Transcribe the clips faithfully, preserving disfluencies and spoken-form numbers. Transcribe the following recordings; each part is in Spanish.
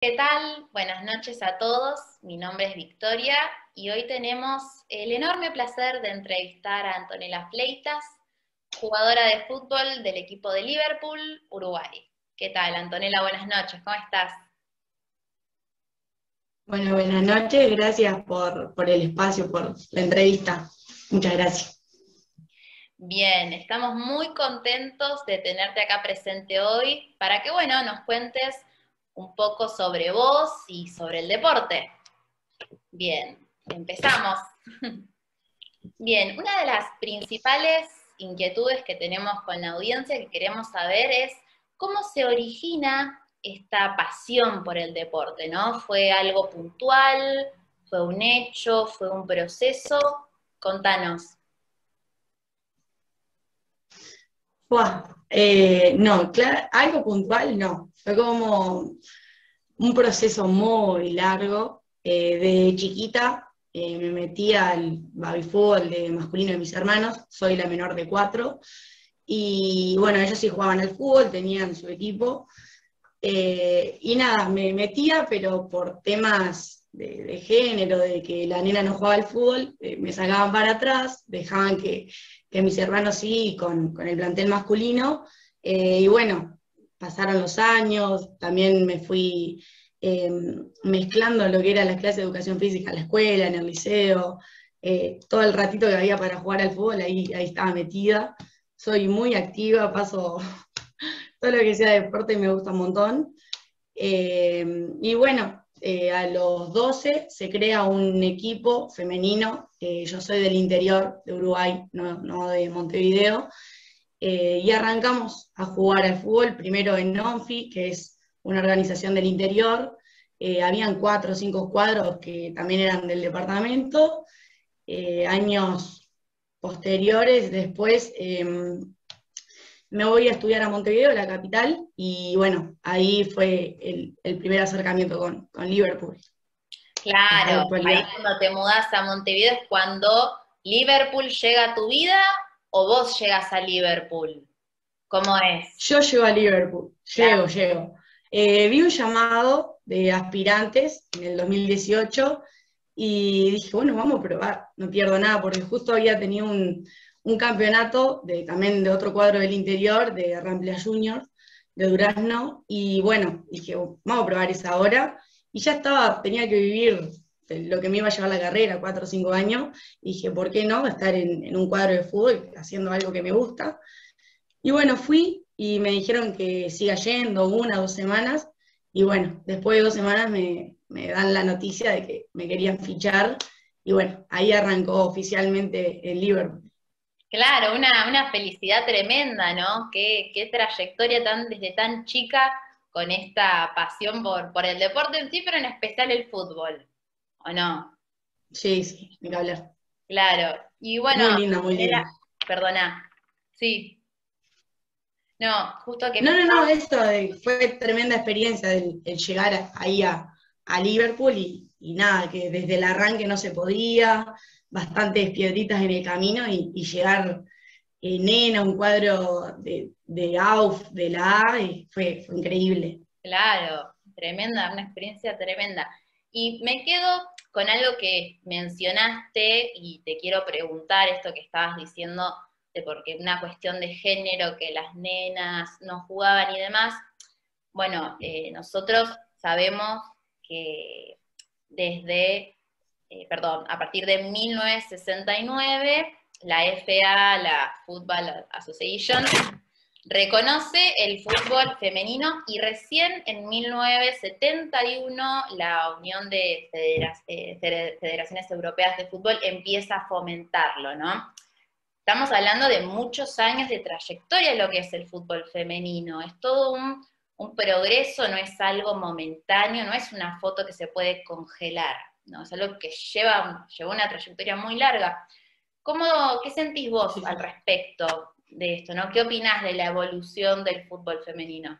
¿Qué tal? Buenas noches a todos. Mi nombre es Victoria y hoy tenemos el enorme placer de entrevistar a Antonella Fleitas, jugadora de fútbol del equipo de Liverpool, Uruguay. ¿Qué tal, Antonella? Buenas noches, ¿cómo estás? Bueno, buenas noches, gracias por, por el espacio, por la entrevista. Muchas gracias. Bien, estamos muy contentos de tenerte acá presente hoy para que, bueno, nos cuentes un poco sobre vos y sobre el deporte. Bien, empezamos. Bien, una de las principales inquietudes que tenemos con la audiencia que queremos saber es cómo se origina esta pasión por el deporte, ¿no? ¿Fue algo puntual? ¿Fue un hecho? ¿Fue un proceso? Contanos. Buah, eh, no, claro, algo puntual no. Fue como un proceso muy largo. Eh, de chiquita eh, me metí al baby fútbol de masculino de mis hermanos, soy la menor de cuatro, y bueno, ellos sí jugaban al fútbol, tenían su equipo. Eh, y nada, me metía, pero por temas de, de género, de que la nena no jugaba al fútbol, eh, me sacaban para atrás, dejaban que, que mis hermanos sí, con, con el plantel masculino. Eh, y bueno, pasaron los años, también me fui eh, mezclando lo que era las clases de educación física en la escuela, en el liceo, eh, todo el ratito que había para jugar al fútbol, ahí, ahí estaba metida. Soy muy activa, paso todo lo que sea deporte me gusta un montón. Eh, y bueno, eh, a los doce se crea un equipo femenino. Eh, yo soy del interior de Uruguay, no, no de Montevideo. Eh, y arrancamos a jugar al fútbol, primero en ONFI, que es una organización del interior. Eh, habían cuatro o cinco cuadros que también eran del departamento. Eh, años posteriores, después eh, me voy a estudiar a Montevideo, la capital, y bueno, ahí fue el, el primer acercamiento con, con Liverpool hasta la Claro, ahí actualidad. cuando te mudás a Montevideo es cuando Liverpool llega a tu vida o vos llegas a Liverpool. ¿Cómo es? Yo llego a Liverpool, llego, Claro. llego. Eh, vi un llamado de aspirantes en el dos mil dieciocho y dije, bueno, vamos a probar, no pierdo nada, porque justo había tenido un, un campeonato de, también de otro cuadro del interior, de Rampla Juniors, de Durazno, y bueno, dije, vamos a probar esa hora, y ya estaba, tenía que vivir lo que me iba a llevar la carrera, cuatro o cinco años, y dije, ¿por qué no estar en, en un cuadro de fútbol haciendo algo que me gusta? Y bueno, fui y me dijeron que siga yendo una o dos semanas. Y bueno, después de dos semanas me, me dan la noticia de que me querían fichar. Y bueno, ahí arrancó oficialmente el Liverpool. Claro, una, una felicidad tremenda, ¿no? Qué, qué trayectoria tan, desde tan chica con esta pasión por, por el deporte en sí, pero en especial el fútbol, ¿o no? Sí, sí, ni que hablar. Claro. Y bueno, Muy linda, muy era, linda. perdona, sí, no, justo que me No, no, estaba. no, esto de- fue tremenda experiencia el, el llegar a- ahí a, a Liverpool y, y nada, que desde el arranque no se podía, bastantes piedritas en el camino y, y llegar eh, nena, un cuadro de, de A U F, de la A, y fue, fue increíble. Claro, tremenda, una experiencia tremenda. Y me quedo con algo que mencionaste y te quiero preguntar esto que estabas diciendo de porque una cuestión de género, que las nenas no jugaban y demás. Bueno, eh, nosotros sabemos que desde, eh, perdón, a partir de mil novecientos sesenta y nueve, la F A, la Football Association, reconoce el fútbol femenino y recién en mil novecientos setenta y uno la Unión de Federaciones Europeas de Fútbol empieza a fomentarlo, ¿no? Estamos hablando de muchos años de trayectoria en lo que es el fútbol femenino, es todo un, un progreso, no es algo momentáneo, no es una foto que se puede congelar, ¿no? Es algo que lleva, lleva una trayectoria muy larga. ¿Cómo, qué sentís vos Sí, al sí. respecto de esto, ¿no? ¿Qué opinás de la evolución del fútbol femenino?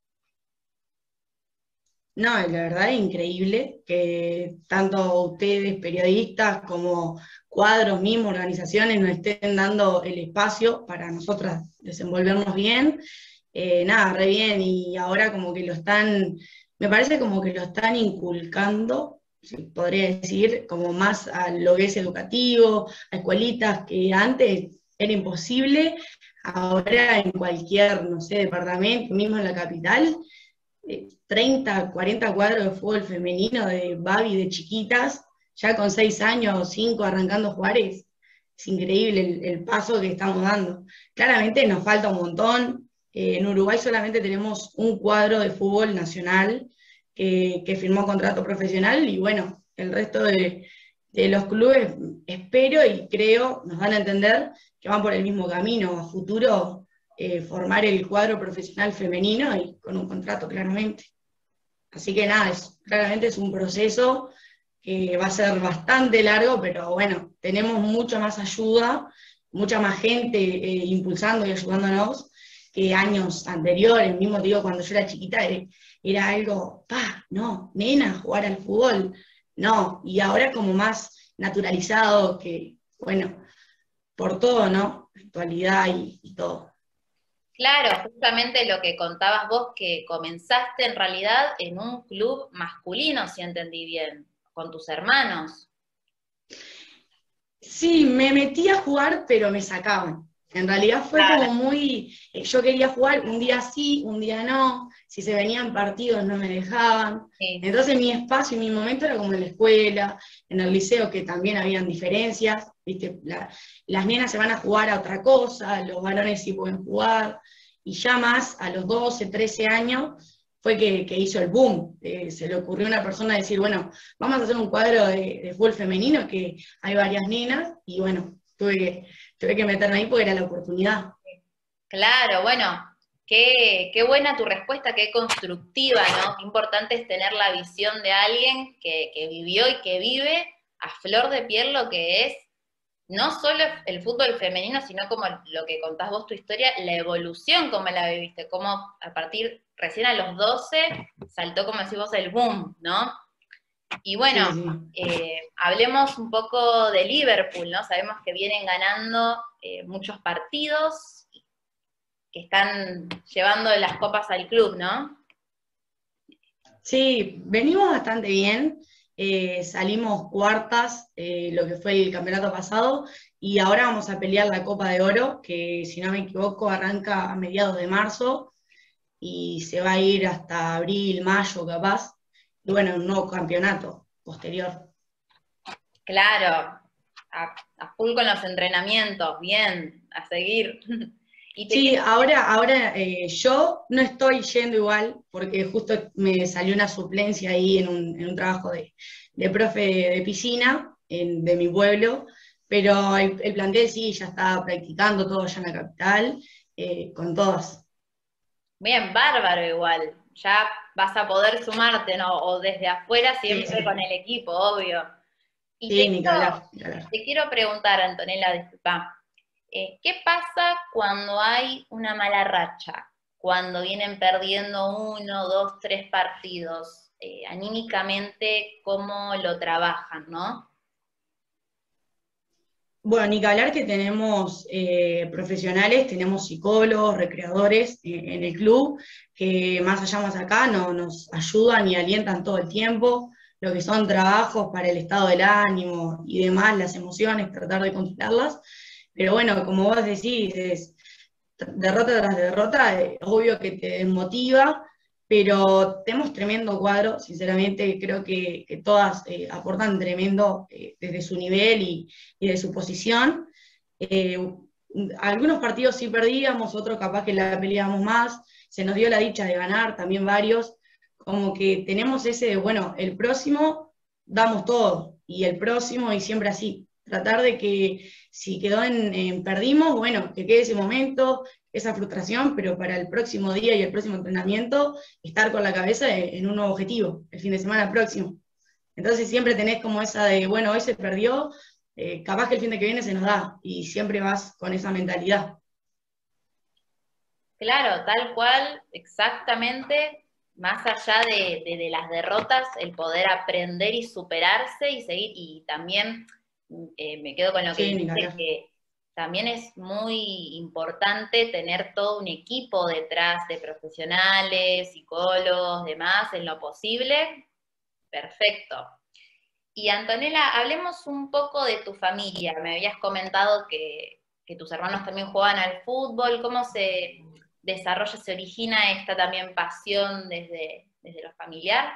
No, la verdad es increíble que tanto ustedes, periodistas, como cuadros mismos, organizaciones, nos estén dando el espacio para nosotras desenvolvernos bien. Eh, nada, re bien, y ahora como que lo están me parece como que lo están inculcando, se podría decir, como más a lo que es educativo, a escuelitas que antes era imposible, ahora en cualquier, no sé, departamento, mismo en la capital, eh, treinta, cuarenta cuadros de fútbol femenino de Babi de chiquitas, ya con seis años, cinco arrancando a jugar, es, es increíble el, el paso que estamos dando. Claramente nos falta un montón. Eh, en Uruguay solamente tenemos un cuadro de fútbol nacional que, que firmó contrato profesional y bueno, el resto de, de los clubes espero y creo nos van a entender que van por el mismo camino. A futuro eh, formar el cuadro profesional femenino y con un contrato claramente. Así que nada, es, claramente es un proceso que va a ser bastante largo, pero bueno, tenemos mucha más ayuda, mucha más gente eh, impulsando y ayudándonos que años anteriores. Mismo te digo, cuando yo era chiquita era, era algo, pa, no, nena, jugar al fútbol, no, y ahora como más naturalizado, que bueno, por todo, ¿no? Actualidad y, y todo. Claro, justamente lo que contabas vos, que comenzaste en realidad en un club masculino, si entendí bien, con tus hermanos. Sí, me metí a jugar, pero me sacaban. En realidad fue Claro, como muy, eh, yo quería jugar un día sí, un día no, si se venían partidos no me dejaban. sí. Entonces mi espacio y mi momento era como en la escuela, en el liceo, que también habían diferencias, ¿viste? La- las nenas se van a jugar a otra cosa, los varones sí pueden jugar, y ya más a los doce, trece años fue que, que hizo el boom. Eh, se le ocurrió a una persona decir, bueno, vamos a hacer un cuadro de, de fútbol femenino que hay varias nenas, y bueno, tuve que, tuve que meterme ahí porque era la oportunidad. Claro, bueno, qué, qué buena tu respuesta, qué constructiva, ¿no? Qué importante es tener la visión de alguien que, que vivió y que vive a flor de piel lo que es no solo el fútbol femenino, sino como lo que contás vos tu historia, la evolución como la viviste, como a partir, recién a los doce, saltó, como decís vos, el boom, ¿no? Y bueno, Sí, sí. eh, hablemos un poco de Liverpool, ¿no? Sabemos que vienen ganando eh, muchos partidos, que están llevando las copas al club, ¿no? Sí, venimos bastante bien. Eh, salimos cuartas, eh, lo que fue el campeonato pasado, y ahora vamos a pelear la Copa de Oro, que si no me equivoco arranca a mediados de marzo y se va a ir hasta abril, mayo capaz, y bueno, un nuevo campeonato posterior. Claro, a, a full con los entrenamientos, bien, a seguir. Y te Sí, quiero, ahora, ahora eh, yo no estoy yendo igual, porque justo me salió una suplencia ahí en un, en un trabajo de, de profe de piscina en- de mi pueblo, pero el, el plantel sí, ya está practicando todo allá en la capital, eh, con todas. bien, bárbaro igual, ya vas a poder sumarte, ¿no? O desde afuera Sí, siempre con sí, el equipo, obvio. Y te sí, ni que quiero, hablar, ni que hablar. te quiero preguntar, Antonella, disculpa, eh, ¿qué pasa cuando hay una mala racha? Cuando vienen perdiendo uno, dos, tres partidos, eh, anímicamente, ¿cómo lo trabajan, no? Bueno, ni que hablar que tenemos eh, profesionales, tenemos psicólogos, recreadores eh, en el club, que más allá más acá no, nos ayudan y alientan todo el tiempo, lo que son trabajos para el estado del ánimo y demás, las emociones, tratar de controlarlas. Pero bueno, como vos decís, es derrota tras derrota, es obvio que te desmotiva, pero tenemos tremendo cuadro, sinceramente creo que, que todas eh, aportan tremendo eh, desde su nivel y, y de su posición. Eh, Algunos partidos sí perdíamos, otros capaz que la peleábamos más, se nos dio la dicha de ganar también varios, como que tenemos ese de, bueno, el próximo damos todo, y el próximo y siempre así, tratar de que si quedó en, en perdimos, bueno, que quede ese momento, esa frustración, pero para el próximo día y el próximo entrenamiento, estar con la cabeza en un nuevo objetivo, el fin de semana próximo. Entonces siempre tenés como esa de, bueno, hoy se perdió, eh, capaz que el fin de que viene se nos da, y siempre vas con esa mentalidad. Claro, tal cual, exactamente, más allá de, de- de las derrotas, el poder aprender y superarse y seguir, y también mm, eh, me quedo con lo que Sí, ni que dijiste, hablar. que también es muy importante tener todo un equipo detrás de profesionales, psicólogos, demás, en lo posible. Perfecto. Y Antonella, hablemos un poco de tu familia. Me habías comentado que, que tus hermanos también juegan al fútbol. ¿Cómo se desarrolla, se origina esta también pasión desde, desde lo familiar?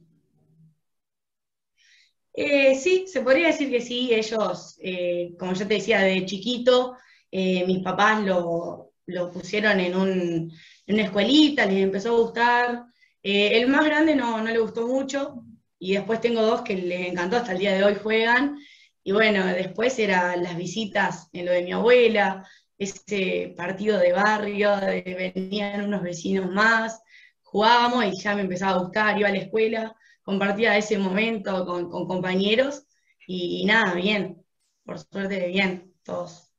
Eh, sí, se podría decir que sí, ellos, eh, como yo te decía, de chiquito, eh, mis papás lo, lo pusieron en, un, en una escuelita, les empezó a gustar. Eh, el más grande no, no le gustó mucho, y después tengo dos que les encantó, hasta el día de hoy juegan. Y bueno, después eran las visitas en lo de mi abuela, ese partido de barrio, de venían unos vecinos más, jugábamos y ya me empezaba a gustar, iba a la escuela, compartía ese momento con, con compañeros y, y nada, bien, por suerte bien, todos.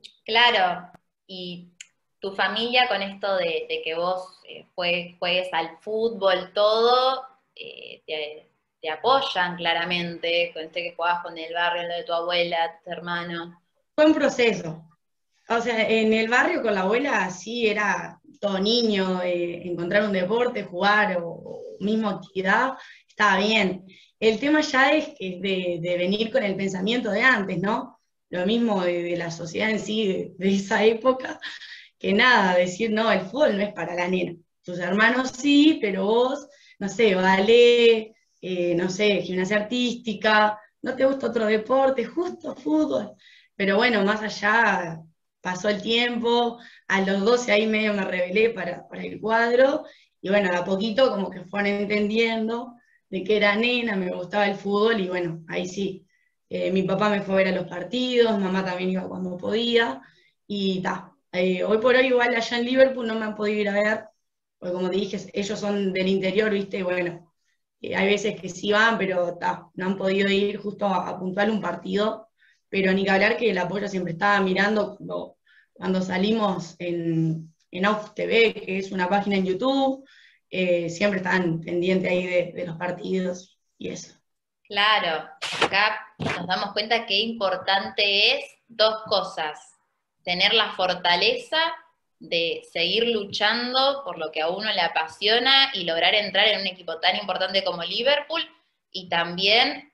Claro, y tu familia con esto de, de que vos eh, juegues, juegues al fútbol, todo, eh, te, te apoyan claramente, con este que jugabas con el barrio, lo de tu abuela, tu hermano. Fue un proceso. O sea, en el barrio con la abuela sí era todo niño, eh, encontrar un deporte, jugar o, o mismo actividad, estaba bien. El tema ya es que de, de venir con el pensamiento de antes, ¿no? Lo mismo de, de la sociedad en sí, de, de esa época, que nada, decir, no, el fútbol no es para la nena. Tus hermanos sí, pero vos, no sé, ballet, eh, no sé, gimnasia artística, no te gusta otro deporte, justo fútbol. Pero bueno, más allá, pasó el tiempo, a los doce ahí medio me rebelé para, para el cuadro, y bueno, de a poquito como que fueron entendiendo de que era nena, me gustaba el fútbol, y bueno, ahí sí. Eh, mi papá me fue a ver a los partidos, mamá también iba cuando podía, y ta. Eh, hoy por hoy igual allá en Liverpool no me han podido ir a ver, porque como te dije, ellos son del interior, viste, y bueno, eh, hay veces que sí van, pero ta, no han podido ir justo a, a puntuar un partido, pero ni que hablar que el apoyo siempre estaba mirando cuando, cuando salimos en, en Auf T V, que es una página en YouTube, eh, siempre estaban pendientes ahí de, de los partidos y eso. Claro, acá nos damos cuenta que importante es dos cosas: tener la fortaleza de seguir luchando por lo que a uno le apasiona y lograr entrar en un equipo tan importante como Liverpool, y también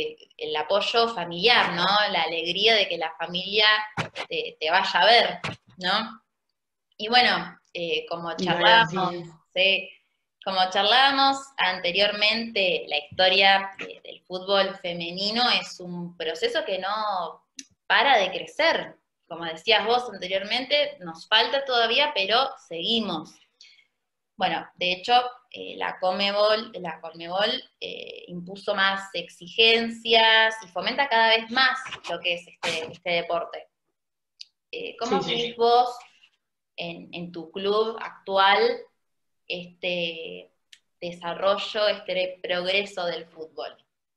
el apoyo familiar, ¿no? La alegría de que la familia te, te vaya a ver, ¿no? Y bueno, eh, como Y bueno, sí, charlábamos, sí. ¿sí? Como charlábamos anteriormente, la historia de, del fútbol femenino es un proceso que no para de crecer. Como decías vos anteriormente, nos falta todavía, pero seguimos. Bueno, de hecho, eh, la Conmebol, la Conmebol eh, impuso más exigencias y fomenta cada vez más lo que es este, este deporte. Eh, ¿Cómo Sí, vivís sí. vos en, en tu club actual este desarrollo, este progreso del fútbol?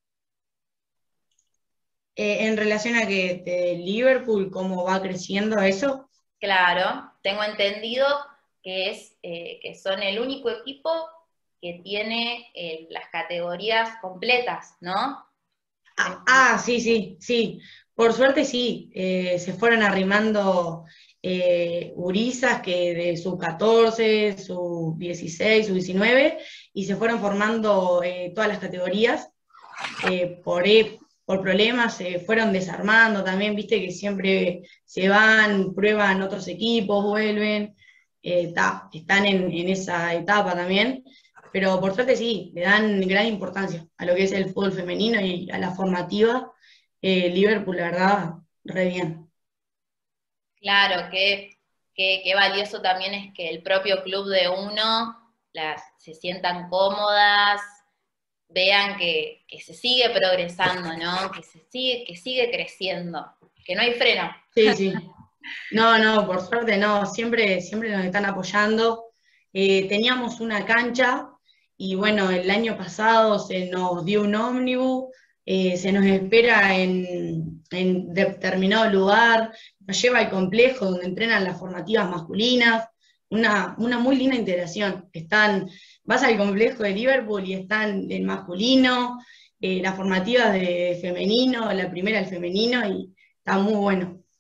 Eh, en relación a que de Liverpool, cómo va creciendo eso. Claro, tengo entendido que, es, eh, que son el único equipo que tiene eh, las categorías completas, ¿no? Ah, ah, sí, sí, sí. Por suerte sí, eh, se fueron arrimando eh, gurisas que de sub catorce, sub dieciséis, sub diecinueve, y se fueron formando eh, todas las categorías. Eh, por, e- por problemas se fueron desarmando también, viste que siempre se van, prueban otros equipos, vuelven, eh, ta, están en, en esa etapa también. Pero por suerte sí, le dan gran importancia a lo que es el fútbol femenino y a la formativa. Eh, Liverpool, la verdad, re bien. Claro, que, que, que valioso también es que el propio club de uno las, se sientan cómodas, vean que, que se sigue progresando, ¿no? Que se sigue, que sigue creciendo, que no hay freno. Sí, sí. No, no, por suerte no, siempre, siempre nos están apoyando. Eh, teníamos una cancha y bueno, el año pasado se nos dio un ómnibus, eh, se nos espera en, en determinado lugar, nos lleva al complejo donde entrenan las formativas masculinas, una, una muy linda integración. Están, vas al complejo de Liverpool y están el masculino, eh, las formativas de femenino, la primera el femenino, y está muy bueno.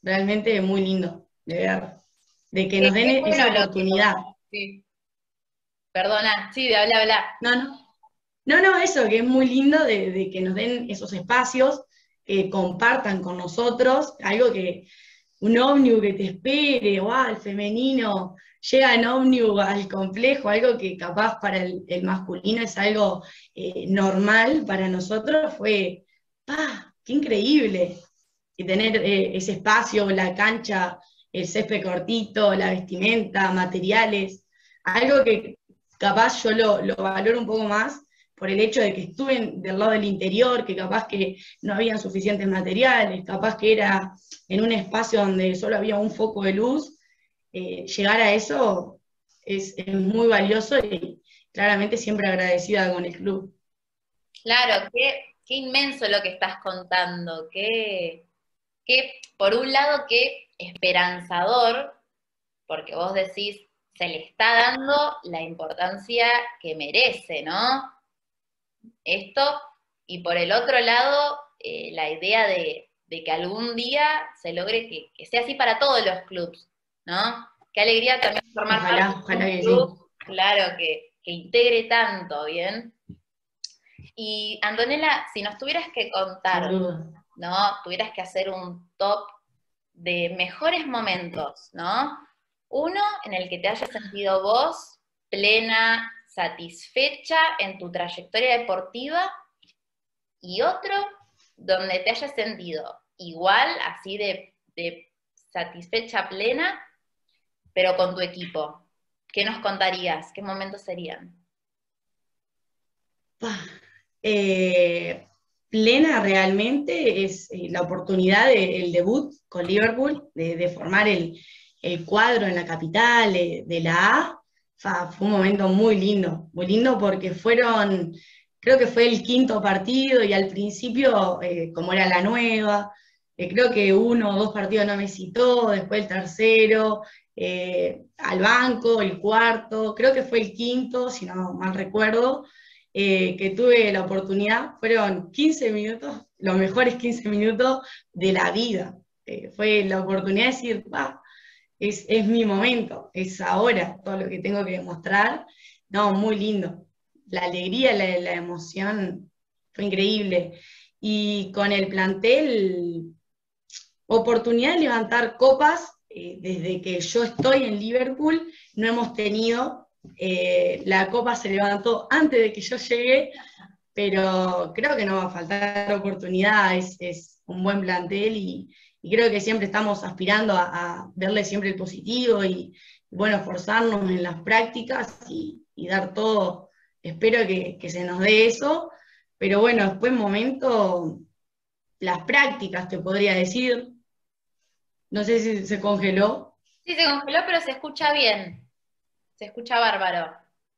realmente muy lindo de ver, de que Qué, nos den qué esa bueno lo que oportunidad. sí. Perdona, sí, de habla, habla. No, no, no, no, eso, que es muy lindo de, de que nos den esos espacios, que compartan con nosotros, algo que un ómnibus que te espere, o al femenino, llega en ómnibus al complejo, algo que capaz para el, el masculino es algo eh, normal, para nosotros fue, ¡pah! ¡Qué increíble! Y tener eh, ese espacio, la cancha, el césped cortito, la vestimenta, materiales, algo que capaz yo lo, lo valoro un poco más por el hecho de que estuve en- del lado del interior, que capaz que no habían suficientes materiales, capaz que era en un espacio donde solo había un foco de luz, eh, llegar a eso es, es muy valioso y claramente siempre agradecida con el club. Claro, qué, qué inmenso lo que estás contando, qué, qué, por un lado, qué esperanzador, porque vos decís, se le está dando la importancia que merece, ¿no? Esto, y por el otro lado, eh, la idea de, de que algún día se logre que, que sea así para todos los clubes, ¿no? Qué alegría también formar parte Ojalá, de ojalá un que sí. club, claro, que, que integre tanto, ¿bien? Y Antonella, si nos tuvieras que Sin contar, duda. ¿no? Tuvieras que hacer un top de mejores momentos, ¿no? Uno en el que te hayas sentido vos plena, satisfecha en tu trayectoria deportiva y otro donde te hayas sentido igual, así de, de satisfecha, plena, pero con tu equipo. ¿Qué nos contarías? ¿Qué momentos serían? Pah, eh, plena realmente es eh, la oportunidad del debut con Liverpool, de, de formar el, el cuadro en la capital de, de la A. Fa, fue un momento muy lindo, muy lindo porque fueron, creo que fue el quinto partido y al principio, eh, como era la nueva, eh, creo que uno o dos partidos no me citó, después el tercero, eh, al banco, el cuarto, creo que fue el quinto, si no mal recuerdo, eh, que tuve la oportunidad, fueron quince minutos, los mejores quince minutos de la vida. Eh, fue la oportunidad de decir, va, es, es mi momento, es ahora todo lo que tengo que demostrar. No, muy lindo. La alegría, la, la emoción fue increíble. Y con el plantel, oportunidad de levantar copas, eh, desde que yo estoy en Liverpool, no hemos tenido. Eh, la copa se levantó antes de que yo llegué, pero creo que no va a faltar oportunidad, es, es un buen plantel y, y, creo que siempre estamos aspirando a, a verle siempre el positivo y, bueno, esforzarnos en las prácticas y, y dar todo. Espero que, que, se nos dé eso, pero bueno, después momento, las prácticas te podría decir, no sé si se congeló. Sí, se congeló, pero se escucha bien. Se escucha bárbaro.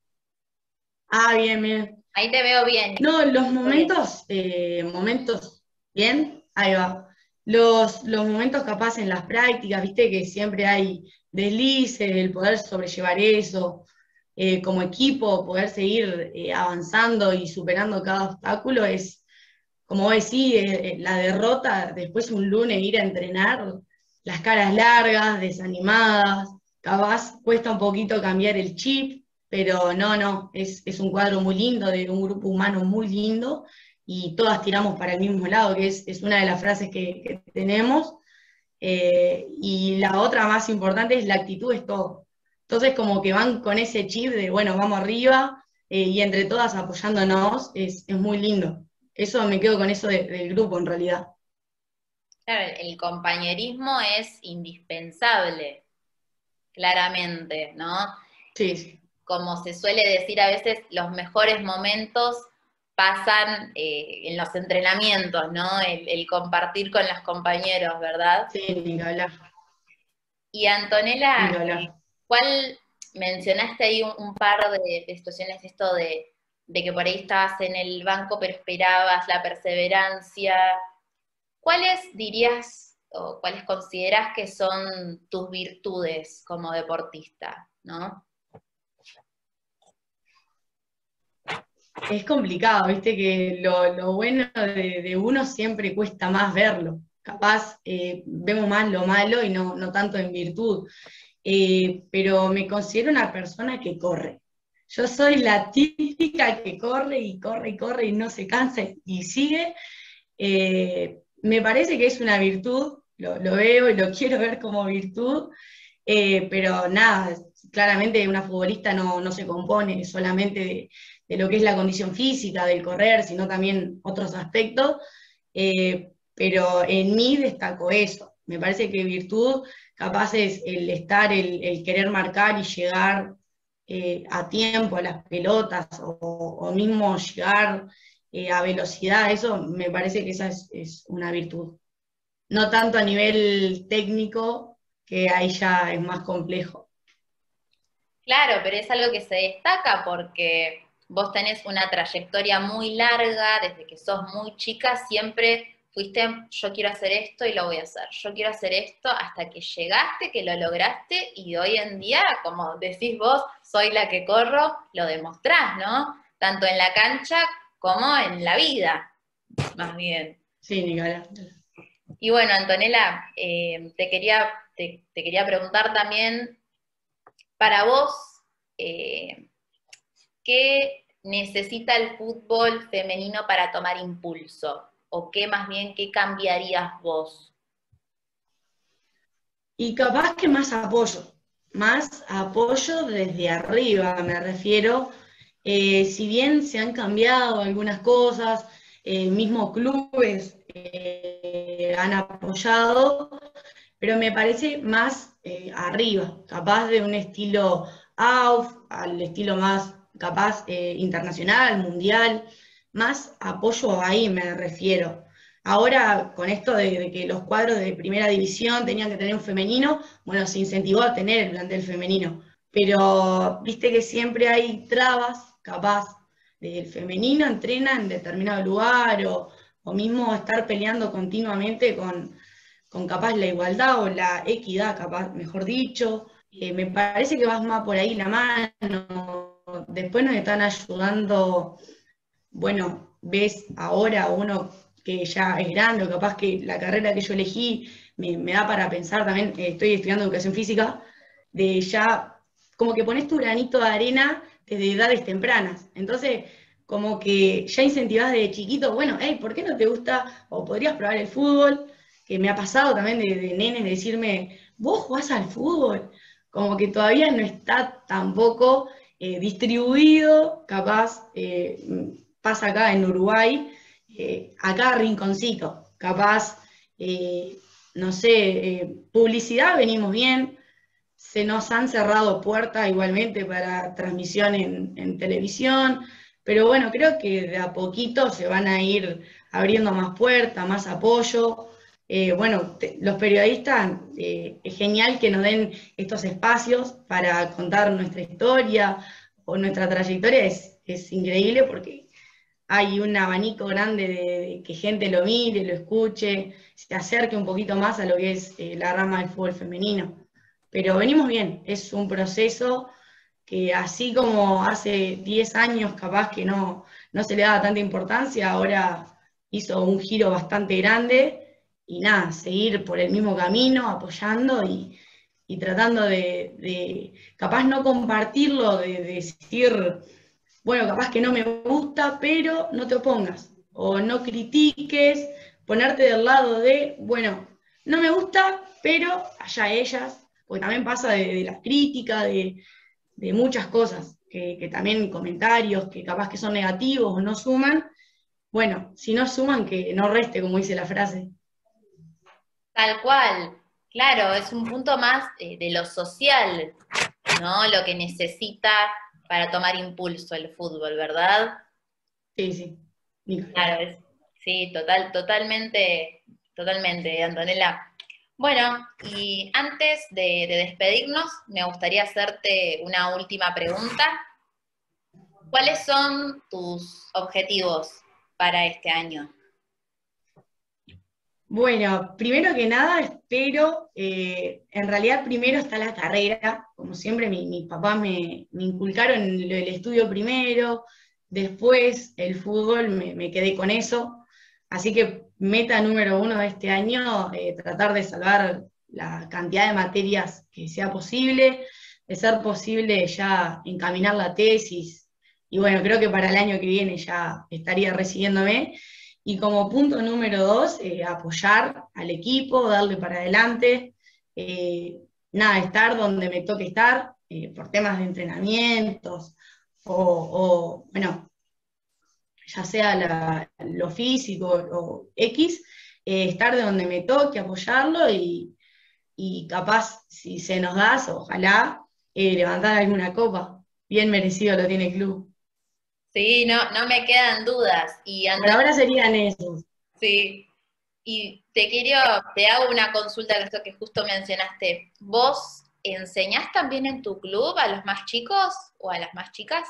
Ah, bien, bien. Ahí te veo bien. No, los Muy bien. momentos, eh, momentos, bien, ahí va. Los, los momentos capaz en las prácticas, viste que siempre hay deslices, el poder sobrellevar eso, eh, como equipo, poder seguir eh, avanzando y superando cada obstáculo, es, como vos decís, eh, eh, la derrota, después un lunes ir a entrenar, las caras largas, desanimadas, capaz cuesta un poquito cambiar el chip, pero no, no, es, es un cuadro muy lindo, de un grupo humano muy lindo, y todas tiramos para el mismo lado, que es, es una de las frases que, que tenemos. Eh, y la otra más importante es la actitud es todo. Entonces como que van con ese chip de, bueno, vamos arriba, eh, y entre todas apoyándonos, es, es muy lindo. Eso me quedo con eso de- del grupo en realidad. Claro, el compañerismo es indispensable, claramente, ¿no? Sí, Y sí, como se suele decir a veces, los mejores momentos pasan eh, en los entrenamientos, ¿no? El, el compartir con los compañeros, ¿verdad? sí, ni que hablar, Y ni que Antonella, hablar. ¿cuál mencionaste ahí un, un par de, de situaciones, esto de, de que por ahí estabas en el banco pero esperabas la perseverancia? ¿Cuáles dirías o cuáles consideras que son tus virtudes como deportista, ¿no? Es complicado, viste que lo, lo bueno de, de uno siempre cuesta más verlo. capaz eh, vemos más lo malo y no, no tanto en virtud. Eh, pero me considero una persona que corre. Yo soy la típica que corre y corre y corre y no se cansa y sigue. Eh, me parece que es una virtud, lo, lo veo y lo quiero ver como virtud, eh, pero nada, claramente una futbolista no, no se compone solamente de, de lo que es la condición física, del correr, sino también otros aspectos, eh, pero en mí destaco eso. Me parece que virtud capaz es el estar, el, el querer marcar y llegar eh, a tiempo a las pelotas, o, o mismo llegar eh, a velocidad, eso me parece que esa es, es una virtud. No tanto a nivel técnico, que ahí ya es más complejo. Claro, pero es algo que se destaca porque vos tenés una trayectoria muy larga, desde que sos muy chica, siempre fuiste, yo quiero hacer esto y lo voy a hacer, yo quiero hacer esto, hasta que llegaste, que lo lograste, y hoy en día, como decís vos, soy la que corro, lo demostrás, ¿no? Tanto en la cancha como en la vida, más bien. Sí, Nicolás. Y bueno, Antonella, eh, te quería, te, te quería preguntar también, para vos, eh, ¿qué necesita el fútbol femenino para tomar impulso? ¿O qué más bien, qué cambiarías vos? Y capaz que más apoyo, más apoyo desde arriba, me refiero. Eh, si bien se han cambiado algunas cosas, eh, mismos clubes eh, han apoyado, pero me parece más eh, arriba, capaz de un estilo A U F, al estilo más capaz eh, internacional, mundial, más apoyo ahí me refiero. Ahora, con esto de, de que los cuadros de primera división tenían que tener un femenino, bueno, se incentivó a tener el plantel femenino, pero viste que siempre hay trabas, capaz, del femenino entrena en determinado lugar, o, o mismo estar peleando continuamente con con capaz la igualdad o la equidad, capaz, mejor dicho. Eh, me parece que vas más por ahí la mano. Después nos están ayudando, bueno, ves ahora uno que ya es grande, o capaz que la carrera que yo elegí me, me da para pensar también, eh, estoy estudiando educación física, de ya, como que pones tu granito de arena desde edades tempranas. Entonces, como que ya incentivás desde chiquito, bueno, hey, ¿por qué no te gusta o podrías probar el fútbol? Que me ha pasado también de, de nenes decirme, ¿vos jugás al fútbol? Como que todavía no está tampoco eh, distribuido, capaz, eh, pasa acá en Uruguay, eh, a cada rinconcito, capaz, eh, no sé, eh, publicidad venimos bien, se nos han cerrado puertas igualmente para transmisión en, en televisión, pero bueno, creo que de a poquito se van a ir abriendo más puertas, más apoyo. Eh, bueno, te, los periodistas, eh, es genial que nos den estos espacios para contar nuestra historia o nuestra trayectoria, es, es increíble porque hay un abanico grande de, de que gente lo mire, lo escuche, se acerque un poquito más a lo que es eh, la rama del fútbol femenino. Pero venimos bien, es un proceso que así como hace diez años capaz que no, no se le daba tanta importancia, ahora hizo un giro bastante grande y nada, seguir por el mismo camino, apoyando y, y tratando de, de, capaz no compartirlo, de, de decir, bueno, capaz que no me gusta, pero no te opongas, o no critiques, ponerte del lado de, bueno, no me gusta, pero allá ellas, porque también pasa de, de la crítica, de, de muchas cosas, que, que también comentarios que capaz que son negativos o no suman, bueno, si no suman, que no reste, como dice la frase. Tal cual, claro, es un punto más eh, de lo social, ¿no? Lo que necesita para tomar impulso el fútbol, ¿verdad? Sí, sí. Claro, es, sí, total, totalmente, totalmente, Antonella. Bueno, y antes de, de despedirnos, me gustaría hacerte una última pregunta. ¿Cuáles son tus objetivos para este año? Bueno, primero que nada, espero, eh, en realidad primero está la carrera, como siempre mi- mis papás me, me inculcaron el, el estudio primero, después el fútbol, me, me quedé con eso, Así que meta número uno de este año, eh, tratar de salvar la cantidad de materias que sea posible, de ser posible ya encaminar la tesis, y bueno, creo que para el año que viene ya estaría recibiéndome. Y como punto número dos, eh, apoyar al equipo, darle para adelante, eh, nada, estar donde me toque estar, eh, por temas de entrenamientos, o, o, bueno, ya sea la- lo físico o X, eh, estar de donde me toque, apoyarlo y, y capaz, si se nos da, ojalá, eh, levantar alguna copa. Bien merecido lo tiene el club. Sí, no, no me quedan dudas. Y Por Antonella, ahora serían esos. sí. Y te quiero, te hago una consulta con esto que justo mencionaste. ¿Vos enseñás también en tu club a los más chicos o a las más chicas?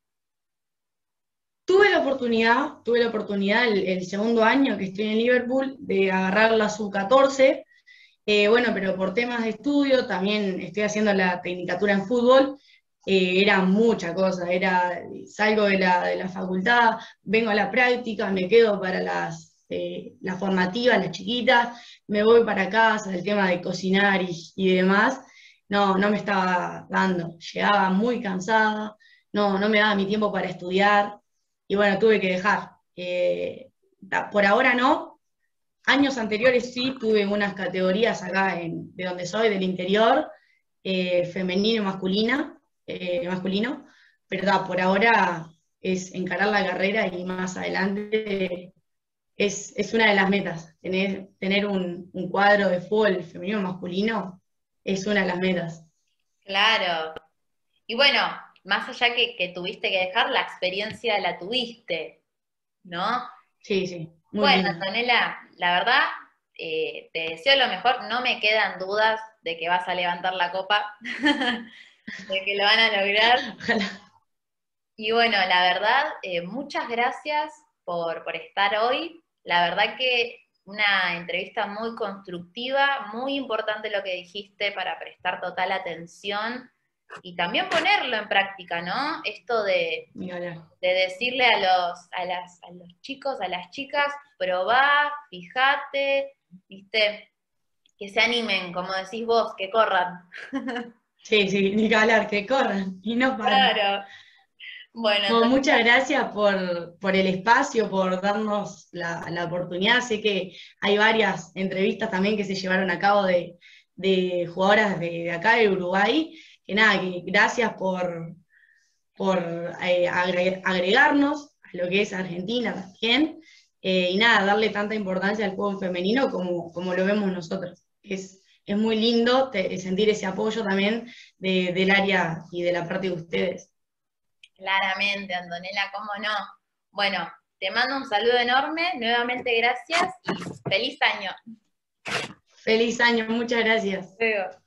Tuve la oportunidad, tuve la oportunidad el, el segundo año que estoy en Liverpool de agarrar la sub catorce. Eh, bueno, pero por temas de estudio, también estoy haciendo la tecnicatura en fútbol, eh, era mucha cosa, era, salgo de la, de la facultad, vengo a la práctica, me quedo para las, eh, las formativas, las chiquitas, me voy para casa, el tema de cocinar y, y demás, no, no me estaba dando, llegaba muy cansada, no, no me daba mi tiempo para estudiar, y bueno, tuve que dejar. Eh, por ahora no. Años anteriores sí tuve unas categorías acá en, de donde soy, del interior, eh, femenino y masculina, eh, masculino, pero da, por ahora es encarar la carrera y más adelante es, es una de las metas. Tener, tener un, un cuadro de fútbol femenino y masculino es una de las metas. Claro. Y bueno, más allá que, que tuviste que dejar, la experiencia la tuviste, ¿no? Sí, sí, muy Bueno, lindo. Antonella, la verdad, eh, te deseo lo mejor. No me quedan dudas de que vas a levantar la copa, de que lo van a lograr. Ojalá. Y bueno, la verdad, eh, muchas gracias por, por estar hoy. La verdad que una entrevista muy constructiva, muy importante lo que dijiste para prestar total atención y también ponerlo en práctica, ¿no? Esto de, Ni hablar. de decirle a los, a, las, a los chicos, a las chicas, probá, fíjate, ¿viste? Que se animen, como decís vos, que corran. Sí, sí, ni que hablar, que corran y no paren. Claro. Bueno, Bueno, entonces, muchas gracias por, por el espacio, por darnos la, la oportunidad. Sé que hay varias entrevistas también que se llevaron a cabo de, de jugadoras de, de acá, de Uruguay. Que nada, que gracias por, por eh, agre- agregarnos a lo que es Argentina también. Eh, y nada, darle tanta importancia al fútbol femenino como, como lo vemos nosotros. Es, es muy lindo te- sentir ese apoyo también de- del área y de la parte de ustedes. claramente, Antonella, ¿cómo no? Bueno, te mando un saludo enorme, nuevamente gracias y feliz año. Feliz año, muchas gracias. Luego.